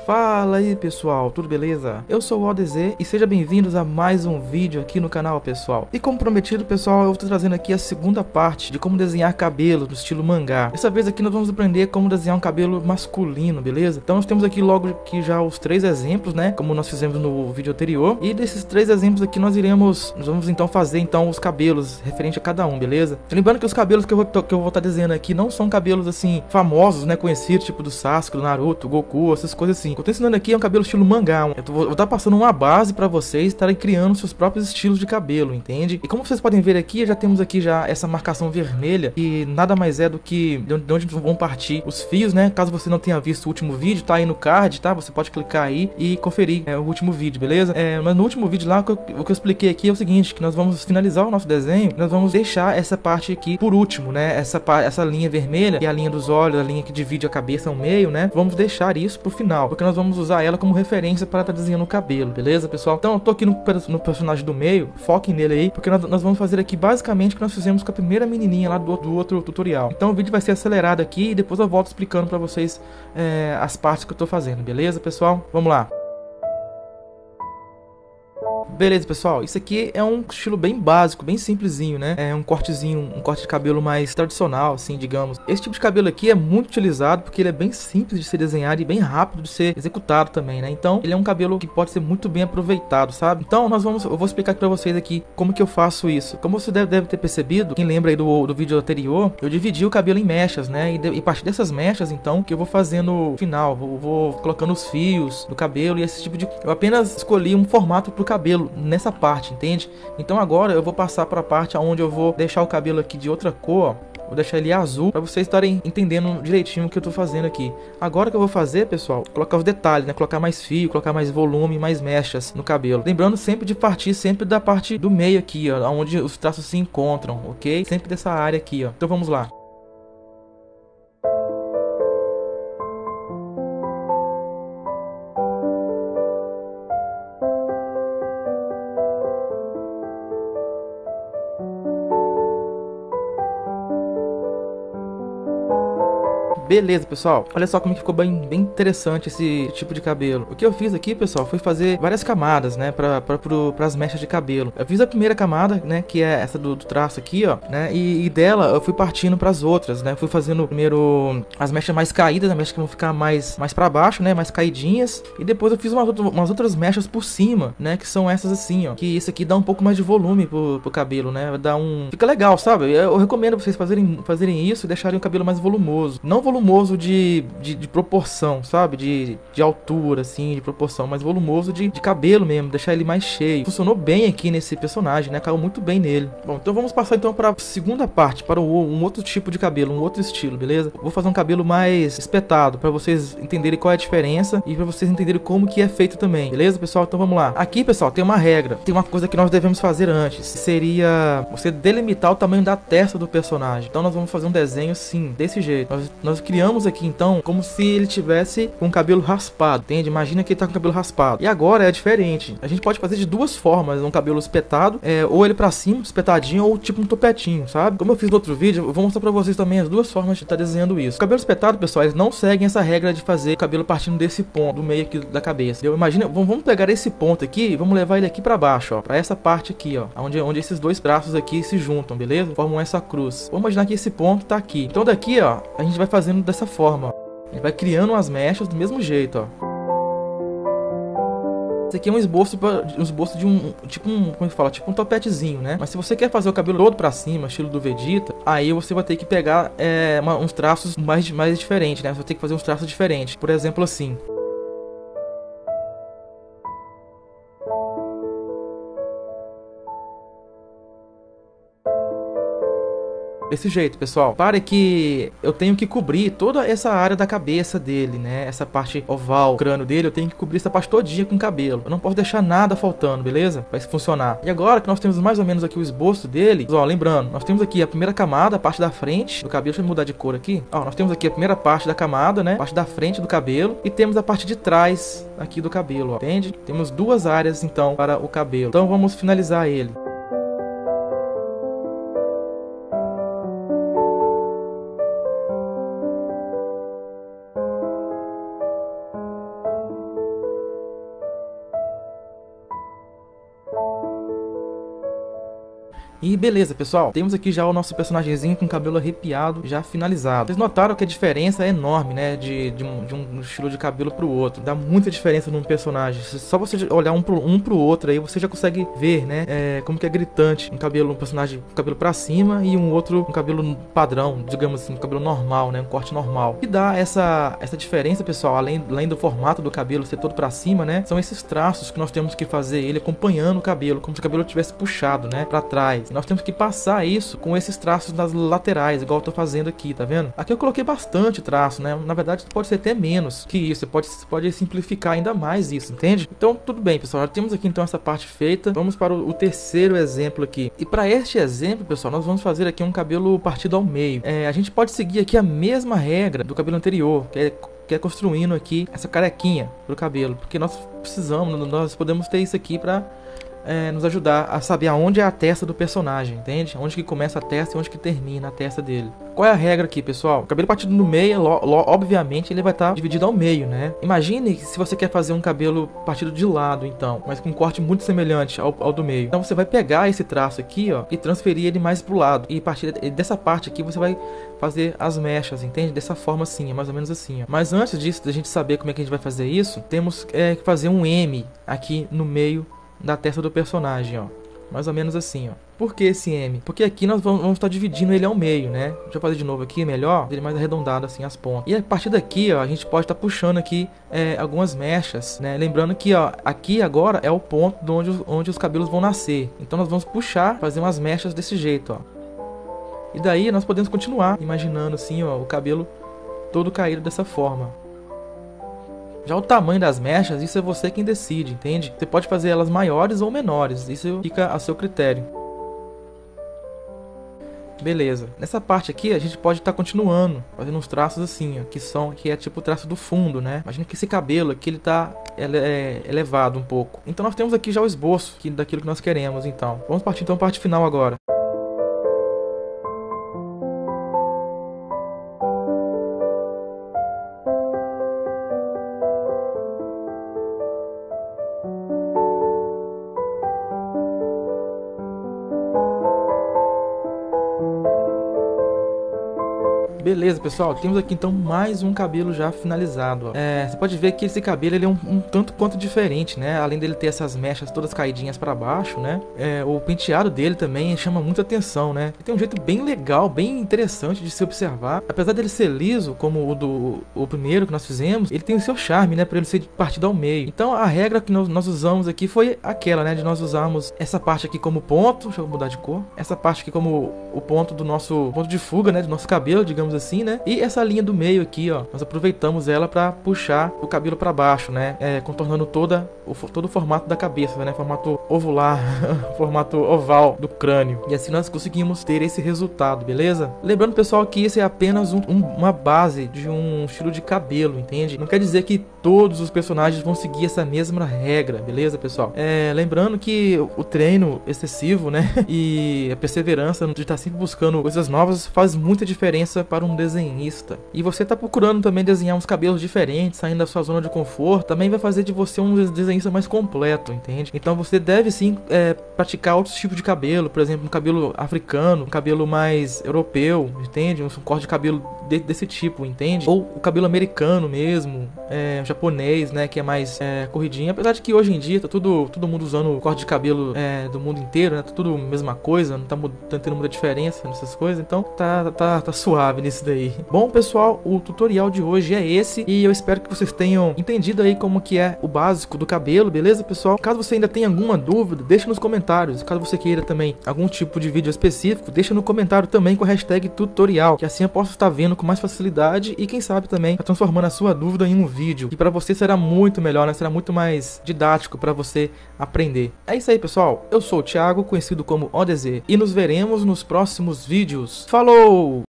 Fala aí pessoal, tudo beleza? Eu sou o ODZ e sejam bem-vindos a mais um vídeo aqui no canal, pessoal. E como prometido, pessoal, eu estou trazendo aqui a segunda parte de como desenhar cabelo no estilo mangá. Dessa vez aqui nós vamos aprender como desenhar um cabelo masculino, beleza? Então nós temos aqui logo aqui já os 3 exemplos, né? Como nós fizemos no vídeo anterior. E desses 3 exemplos aqui nós vamos então fazer então os cabelos referente a cada um, beleza? Lembrando que os cabelos que eu vou estar desenhando aqui não são cabelos assim famosos, né? Conhecidos, tipo do Sasuke, do Naruto, Goku, essas coisas assim. O que eu tô ensinando aqui é um cabelo estilo mangá. Eu vou estar passando uma base para vocês estarem criando seus próprios estilos de cabelo, entende? E como vocês podem ver aqui, já temos aqui já essa marcação vermelha, que nada mais é do que de onde vão partir os fios, né? Caso você não tenha visto o último vídeo, tá aí no card, tá? Você pode clicar aí e conferir o último vídeo, beleza? Mas no último vídeo lá, o que eu expliquei aqui é o seguinte, que nós vamos finalizar o nosso desenho, nós vamos deixar essa parte aqui por último, né? Essa linha vermelha, que é a linha dos olhos, a linha que divide a cabeça ao meio, né? Vamos deixar isso pro final, porque nós vamos usar ela como referência para estar desenhando o cabelo, beleza, pessoal? Então eu tô aqui no personagem do meio, foquem nele aí, porque nós vamos fazer aqui basicamente o que nós fizemos com a primeira menininha lá do outro tutorial. Então o vídeo vai ser acelerado aqui e depois eu volto explicando para vocês as partes que eu tô fazendo, beleza, pessoal? Vamos lá. Beleza, pessoal, isso aqui é um estilo bem básico, bem simplesinho, né? É um cortezinho, um corte de cabelo mais tradicional, assim, digamos. Esse tipo de cabelo aqui é muito utilizado porque ele é bem simples de ser desenhado e bem rápido de ser executado também, né? Então, ele é um cabelo que pode ser muito bem aproveitado, sabe? Então, eu vou explicar pra vocês aqui como que eu faço isso. Como você deve ter percebido, quem lembra aí do vídeo anterior, eu dividi o cabelo em mechas, né? E a partir dessas mechas, então, que eu vou fazendo no final, vou colocando os fios do cabelo e esse tipo de... Eu apenas escolhi um formato pro cabelo nessa parte, entende? Então agora eu vou passar para a parte onde eu vou deixar o cabelo aqui de outra cor, ó. Vou deixar ele azul para vocês estarem entendendo direitinho o que eu tô fazendo aqui. Agora o que eu vou fazer, pessoal, colocar os detalhes, né? Colocar mais fio, colocar mais volume, mais mechas no cabelo. Lembrando sempre de partir sempre da parte do meio aqui, ó, onde os traços se encontram, ok? Sempre dessa área aqui, ó. Então vamos lá. Beleza, pessoal, olha só como que ficou bem interessante esse tipo de cabelo. O que eu fiz aqui, pessoal, foi fazer várias camadas, né, para as mechas de cabelo. Eu fiz a primeira camada, né, que é essa do traço aqui, ó, né, e dela eu fui partindo para as outras, né, fui fazendo primeiro as mechas mais caídas, as mechas que vão ficar mais para baixo, né, mais caidinhas, e depois eu fiz umas outras mechas por cima, né, que são essas assim, ó, que isso aqui dá um pouco mais de volume pro cabelo, né, fica legal, sabe? Eu recomendo vocês fazerem isso e deixarem o cabelo mais volumoso, não volumoso de proporção, sabe? De altura, assim, de proporção, mas volumoso de cabelo mesmo, deixar ele mais cheio. Funcionou bem aqui nesse personagem, né? Caiu muito bem nele. Bom, então vamos passar então para a segunda parte, para um outro tipo de cabelo, um outro estilo, beleza? Vou fazer um cabelo mais espetado, para vocês entenderem qual é a diferença e para vocês entenderem como que é feito também, beleza, pessoal? Então vamos lá. Aqui, pessoal, tem uma regra, tem uma coisa que nós devemos fazer antes, seria você delimitar o tamanho da testa do personagem. Então nós vamos fazer um desenho, sim, desse jeito. Nós criamos aqui então como se ele tivesse com o cabelo raspado, entende? Imagina que ele tá com o cabelo raspado. E agora é diferente. A gente pode fazer de duas formas, um cabelo espetado, ou ele pra cima, espetadinho, ou tipo um topetinho, sabe? Como eu fiz no outro vídeo, eu vou mostrar pra vocês também as duas formas de estar desenhando isso. O cabelo espetado, pessoal, eles não seguem essa regra de fazer o cabelo partindo desse ponto, do meio aqui da cabeça. Imagina, vamos pegar esse ponto aqui e vamos levar ele aqui pra baixo, ó, pra essa parte aqui, ó, onde esses dois braços aqui se juntam, beleza? Formam essa cruz. Vamos imaginar que esse ponto tá aqui. Então daqui, ó, a gente vai fazendo dessa forma, ó. A gente vai criando as mechas do mesmo jeito, ó. Esse aqui é um esboço de como é que fala? Tipo um topetezinho, né? Mas se você quer fazer o cabelo todo pra cima, estilo do Vegeta, aí você vai ter que pegar uns traços mais diferentes, né? Você vai ter que fazer uns traços diferentes. Por exemplo, assim. Desse jeito, pessoal. Para que eu tenho que cobrir toda essa área da cabeça dele, né? Essa parte oval, o crânio dele, eu tenho que cobrir essa parte todinha com cabelo. Eu não posso deixar nada faltando, beleza? Pra isso funcionar. E agora que nós temos mais ou menos aqui o esboço dele, ó, lembrando, nós temos aqui a primeira camada, a parte da frente do cabelo. Deixa eu mudar de cor aqui. Ó, nós temos aqui a primeira parte da camada, né? A parte da frente do cabelo. E temos a parte de trás aqui do cabelo, ó. Entende? Temos duas áreas, então, para o cabelo. Então vamos finalizar ele. E beleza, pessoal, temos aqui já o nosso personagemzinho com o cabelo arrepiado, já finalizado. Vocês notaram que a diferença é enorme, né, de um estilo de cabelo pro outro. Dá muita diferença num personagem. Só você olhar um pro outro aí, você já consegue ver, né, como que é gritante um personagem com cabelo pra cima e um outro com cabelo padrão, digamos assim, um cabelo normal, né, um corte normal. E dá essa diferença, pessoal, além do formato do cabelo ser todo pra cima, né, são esses traços que nós temos que fazer ele acompanhando o cabelo, como se o cabelo tivesse puxado, né, pra trás. Nós temos que passar isso com esses traços nas laterais, igual eu tô fazendo aqui, tá vendo? Aqui eu coloquei bastante traço, né? Na verdade, pode ser até menos que isso. Você pode simplificar ainda mais isso, entende? Então, tudo bem, pessoal. Já temos aqui, então, essa parte feita. Vamos para o terceiro exemplo aqui. E para este exemplo, pessoal, nós vamos fazer aqui um cabelo partido ao meio. A gente pode seguir aqui a mesma regra do cabelo anterior, que é construindo aqui essa carequinha pro cabelo. Porque nós podemos ter isso aqui para nos ajudar a saber aonde é a testa do personagem, entende? Onde que começa a testa e onde que termina a testa dele. Qual é a regra aqui, pessoal? O cabelo partido no meio, obviamente, ele vai estar dividido ao meio, né? Imagine se você quer fazer um cabelo partido de lado, então, mas com um corte muito semelhante ao do meio. Então você vai pegar esse traço aqui, ó, e transferir ele mais pro lado. E a partir dessa parte aqui, você vai fazer as mechas, entende? Dessa forma assim, mais ou menos assim, ó. Mas antes disso, da gente saber como é que a gente vai fazer isso, temos que fazer um M aqui no meio da testa do personagem, ó, mais ou menos assim, ó. Por que esse M? Porque aqui nós vamos estar dividindo ele ao meio, né? Deixa eu fazer de novo aqui, melhor, ele mais arredondado assim as pontas. E a partir daqui, ó, a gente pode estar puxando aqui algumas mechas, né? Lembrando que, ó, aqui agora é o ponto de onde os cabelos vão nascer. Então nós vamos puxar, fazer umas mechas desse jeito, ó. E daí nós podemos continuar imaginando assim, ó, o cabelo todo caído dessa forma. Já o tamanho das mechas, isso é você quem decide, entende? Você pode fazer elas maiores ou menores, isso fica a seu critério. Beleza. Nessa parte aqui, a gente pode estar continuando, fazendo uns traços assim, ó, que é tipo o traço do fundo, né? Imagina que esse cabelo aqui, ele tá elevado um pouco. Então nós temos aqui já o esboço daquilo que nós queremos, então. Vamos partir então para a parte final agora. Beleza, pessoal, temos aqui então mais um cabelo já finalizado, ó. Você pode ver que esse cabelo ele é um tanto quanto diferente, né? Além dele ter essas mechas todas caidinhas para baixo, né? O penteado dele também chama muita atenção, né? Ele tem um jeito bem legal, bem interessante de se observar. Apesar dele ser liso, como o primeiro que nós fizemos, ele tem o seu charme, né? Para ele ser partido ao meio. Então a regra que nós usamos aqui foi aquela, né? De nós usarmos essa parte aqui como ponto. Deixa eu mudar de cor. Essa parte aqui como o ponto do nosso ponto de fuga, né? Do nosso cabelo, digamos assim, né? E essa linha do meio aqui, ó, nós aproveitamos ela para puxar o cabelo para baixo, né? Contornando todo o formato da cabeça, né? Formato ovular, formato oval do crânio. E assim nós conseguimos ter esse resultado, beleza? Lembrando, pessoal, que esse é apenas uma base de um estilo de cabelo, entende? Não quer dizer que todos os personagens vão seguir essa mesma regra, beleza, pessoal? Lembrando que o treino excessivo, né? E a perseverança de estar sempre buscando coisas novas faz muita diferença para um desenhista. E você tá procurando também desenhar uns cabelos diferentes, saindo da sua zona de conforto, também vai fazer de você um desenhista mais completo, entende? Então você deve sim praticar outros tipos de cabelo, por exemplo, um cabelo africano, um cabelo mais europeu, entende? Um corte de cabelo desse tipo, entende? Ou o cabelo americano mesmo, japonês, né, que é mais corridinho. Apesar de que hoje em dia tá todo mundo usando o corte de cabelo do mundo inteiro, né? Tá tudo a mesma coisa, não tá tendo muita diferença nessas coisas, então tá suave nisso daí. Bom, pessoal, o tutorial de hoje é esse e eu espero que vocês tenham entendido aí como que é o básico do cabelo, beleza, pessoal? Caso você ainda tenha alguma dúvida, deixa nos comentários. Caso você queira também algum tipo de vídeo específico, deixa no comentário também com a hashtag tutorial, que assim eu posso estar vendo com mais facilidade e quem sabe também tá transformando a sua dúvida em um vídeo, que para você será muito melhor, né? Será muito mais didático para você aprender. É isso aí, pessoal. Eu sou o Thiago, conhecido como ODZ, e nos veremos nos próximos vídeos. Falou!